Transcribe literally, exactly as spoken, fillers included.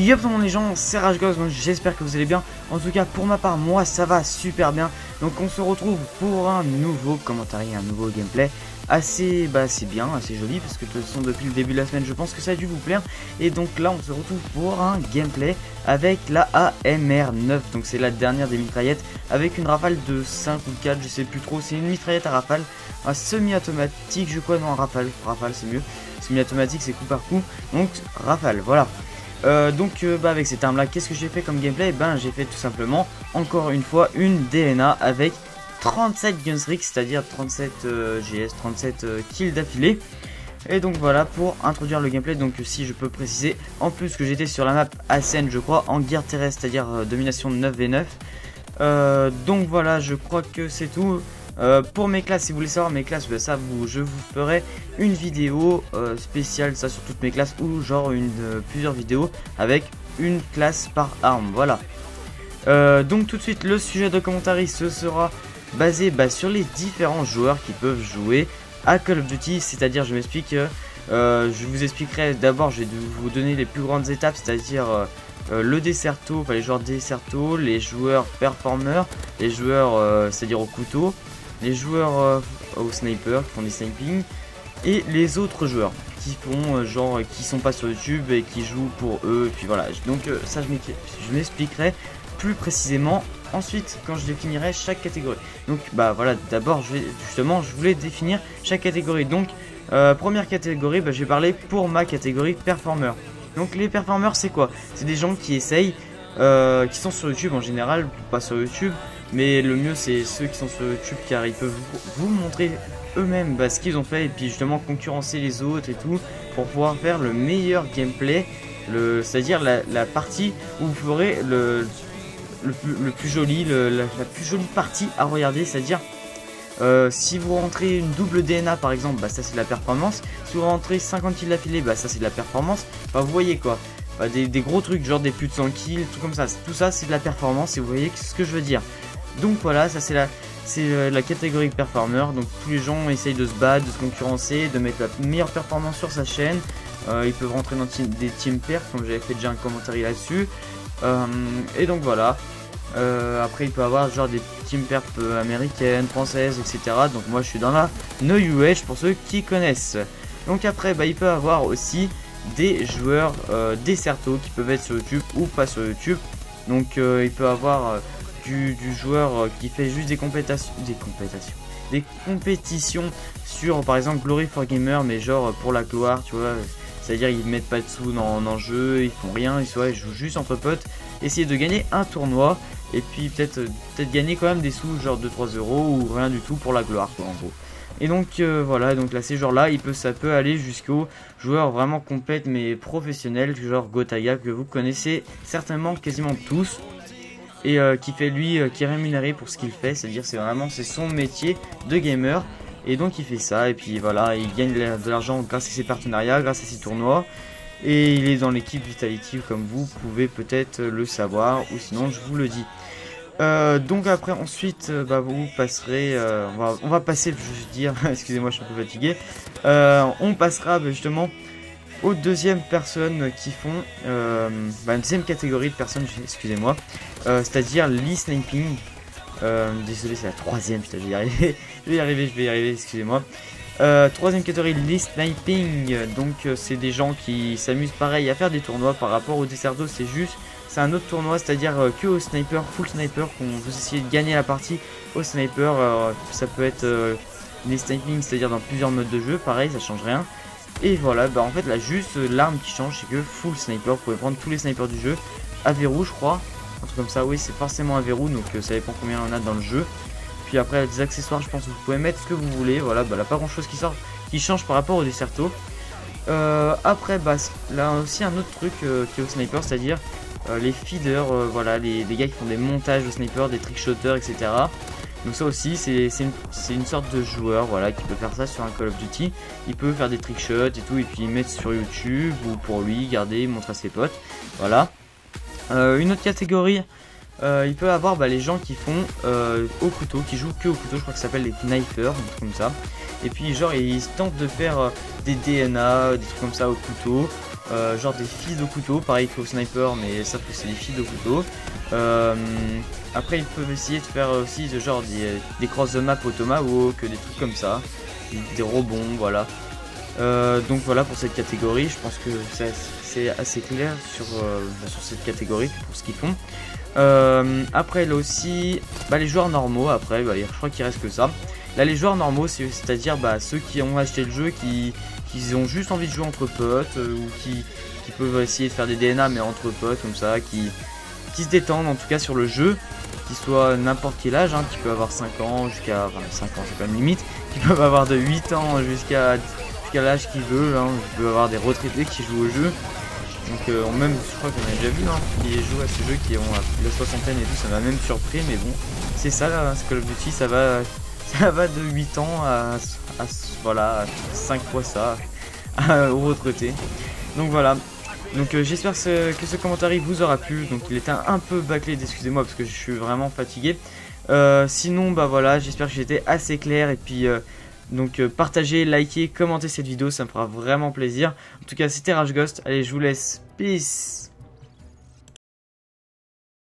Yop tout le monde les gens, c'est RageGhost, donc j'espère que vous allez bien. En tout cas pour ma part, moi ça va super bien. Donc on se retrouve pour un nouveau commentaire, un nouveau gameplay assez, bah c'est bien, assez joli, parce que de toute façon depuis le début de la semaine je pense que ça a dû vous plaire. Et donc là on se retrouve pour un gameplay avec la A M R neuf, donc c'est la dernière des mitraillettes, avec une rafale de cinq ou quatre, je sais plus trop. C'est une mitraillette à rafale, un semi-automatique, je crois, non, rafale, rafale c'est mieux. Semi-automatique c'est coup par coup, donc rafale, voilà. Euh, donc euh, bah, avec ces termes là, qu'est-ce que j'ai fait comme gameplay? Ben j'ai fait tout simplement encore une fois une D N A avec trente-sept gunstreaks, c'est à dire trente-sept euh, G S, trente-sept euh, kills d'affilée. Et donc voilà pour introduire le gameplay. Donc si je peux préciser en plus que j'étais sur la map Ascend, je crois, en guerre terrestre, c'est à dire euh, domination neuf v neuf. euh, Donc voilà, je crois que c'est tout. Euh, pour mes classes, si vous voulez savoir mes classes, bah, ça vous, je vous ferai une vidéo euh, spéciale, ça sur toutes mes classes, ou genre une euh, plusieurs vidéos avec une classe par arme. Voilà. Euh, donc tout de suite, le sujet de commentaire, ce sera basé bah, sur les différents joueurs qui peuvent jouer à Call of Duty. C'est-à-dire, je m'explique, euh, je vous expliquerai d'abord, je vais vous donner les plus grandes étapes, c'est-à-dire euh, Euh, le Desserto, enfin les joueurs Desserto, les joueurs performeurs, les joueurs euh, c'est-à-dire au couteau, les joueurs euh, au sniper qui font des sniping, et les autres joueurs qui font euh, genre qui sont pas sur YouTube et qui jouent pour eux. Et puis voilà, donc euh, ça je m'expliquerai plus précisément ensuite quand je définirai chaque catégorie. Donc bah voilà, d'abord je vais justement je voulais définir chaque catégorie. Donc euh, première catégorie, bah, je vais parler pour ma catégorie performeur. Donc les performeurs c'est quoi? C'est des gens qui essayent, euh, qui sont sur YouTube en général, pas sur YouTube, mais le mieux c'est ceux qui sont sur YouTube car ils peuvent vous, vous montrer eux-mêmes bah, ce qu'ils ont fait et puis justement concurrencer les autres et tout pour pouvoir faire le meilleur gameplay, c'est-à-dire la, la partie où vous ferez le, le, le plus joli, le, la, la plus jolie partie à regarder, c'est-à-dire Euh, si vous rentrez une double D N A par exemple, bah ça c'est de la performance. Si vous rentrez cinquante kills d'affilée, bah ça c'est de la performance. Enfin vous voyez quoi, bah, des, des gros trucs genre des plus de cent kills, tout comme ça. Tout ça c'est de la performance et vous voyez ce que je veux dire. Donc voilà, ça c'est la, c'est la catégorie performer. Donc tous les gens essayent de se battre, de se concurrencer, de mettre la meilleure performance sur sa chaîne. Euh, ils peuvent rentrer dans team, des team perf comme j'avais fait déjà un commentaire là-dessus. Euh, et donc voilà. Euh, après il peut avoir genre des team perf euh, américaines, françaises, et cetera. Donc moi je suis dans la No U H pour ceux qui connaissent. Donc après bah, il peut avoir aussi des joueurs euh, Desserto qui peuvent être sur YouTube ou pas sur YouTube. Donc euh, il peut avoir euh, du, du joueur euh, qui fait juste des compétitions, des compétitions, des compétitions sur par exemple Glory for Gamer, mais genre pour la gloire, tu vois. C'est-à-dire ils mettent pas de sous dans, dans le jeu, ils font rien, ils, soit, ils jouent juste entre potes, essayer de gagner un tournoi et puis peut-être peut-être gagner quand même des sous genre deux trois euros ou rien du tout pour la gloire quoi, en gros. Et donc euh, voilà, donc là ces joueurs là, il peut, ça peut aller jusqu'aux joueurs vraiment complètes mais professionnels, genre Gotaga que vous connaissez certainement quasiment tous. Et euh, qui fait lui, euh, qui est rémunéré pour ce qu'il fait, c'est-à-dire c'est vraiment c'est son métier de gamer. Et donc il fait ça et puis voilà, il gagne de l'argent grâce à ses partenariats, grâce à ses tournois. Et il est dans l'équipe Vitality comme vous pouvez peut-être le savoir ou sinon je vous le dis. Euh, donc après ensuite euh, bah, vous passerez, euh, on, va, on va passer, je veux dire, excusez-moi je suis un peu fatigué. Euh, on passera bah, justement aux deuxièmes personnes qui font euh, bah, une deuxième catégorie de personnes, excusez-moi, euh, c'est-à-dire l'e-sniping. Euh, désolé, c'est la troisième, putain, je vais y arriver, je vais y arriver, je vais y arriver, excusez-moi. Euh, troisième catégorie, les sniping. Donc euh, c'est des gens qui s'amusent pareil à faire des tournois par rapport au Desserto. C'est juste, c'est un autre tournoi, c'est-à-dire euh, que au sniper, full sniper, qu'on vous essayez de gagner la partie au sniper. Euh, ça peut être euh, les sniping, c'est-à-dire dans plusieurs modes de jeu, pareil, ça change rien. Et voilà, bah en fait là juste euh, l'arme qui change, c'est que full sniper, vous pouvez prendre tous les snipers du jeu, à verrou je crois. Un truc comme ça, oui c'est forcément un verrou, donc euh, ça dépend combien on a dans le jeu. Puis après des accessoires, je pense que vous pouvez mettre ce que vous voulez. Voilà, bah là pas grand chose qui sort, qui change par rapport au Desserto. Euh, après bah là aussi un autre truc euh, qui est au sniper, c'est-à-dire euh, les feeders, euh, voilà les, les gars qui font des montages de sniper, des trickshotters, et cetera. Donc ça aussi c'est une, une sorte de joueur voilà qui peut faire ça sur un Call of Duty. Il peut faire des trickshots et tout et puis mettre sur YouTube ou pour lui garder, montrer à ses potes. Voilà. Euh, une autre catégorie, euh, il peut avoir bah, les gens qui font euh, au couteau, qui jouent que au couteau, je crois que ça s'appelle les knifers, un truc comme ça. Et puis genre ils tentent de faire euh, des D N A, des trucs comme ça au couteau. euh, genre des fils au couteau, pareil qu'au sniper, mais sauf que c'est des fils au couteau. Euh, après ils peuvent essayer de faire aussi ce genre des, des cross de map au tomahawk, des trucs comme ça, des rebonds, voilà. Euh, donc voilà pour cette catégorie, je pense que c'est assez clair sur, euh, sur cette catégorie pour ce qu'ils font. Euh, après là aussi, bah, les joueurs normaux, après bah, je crois qu'il reste que ça. Là les joueurs normaux, c'est à dire bah, ceux qui ont acheté le jeu, qui, qui ont juste envie de jouer entre potes, euh, ou qui, qui peuvent essayer de faire des D N A mais entre potes comme ça, qui, qui se détendent en tout cas sur le jeu, qui soit n'importe quel âge, hein, qui peut avoir cinq ans jusqu'à, enfin cinq ans c'est pas une limite, qui peuvent avoir de huit ans jusqu'à jusqu'à l'âge qu'ils veulent, hein. Je peux avoir des retraités qui jouent au jeu. Donc euh, même, je crois qu'on a déjà vu, hein, qui jouent à ce jeu, qui ont la soixantaine et tout, ça m'a même surpris, mais bon, c'est ça là, Call of Duty, ça va, ça va de huit ans à, à voilà, cinq fois ça, à, aux retraités. Donc voilà, donc euh, j'espère que ce, que ce commentaire vous aura plu, donc il était un, un peu bâclé, excusez-moi, parce que je suis vraiment fatigué. Euh, sinon, bah voilà, j'espère que j'étais assez clair, et puis... Euh, Donc euh, partagez, likez, commentez cette vidéo, ça me fera vraiment plaisir. En tout cas c'était RageGhost, allez je vous laisse, peace.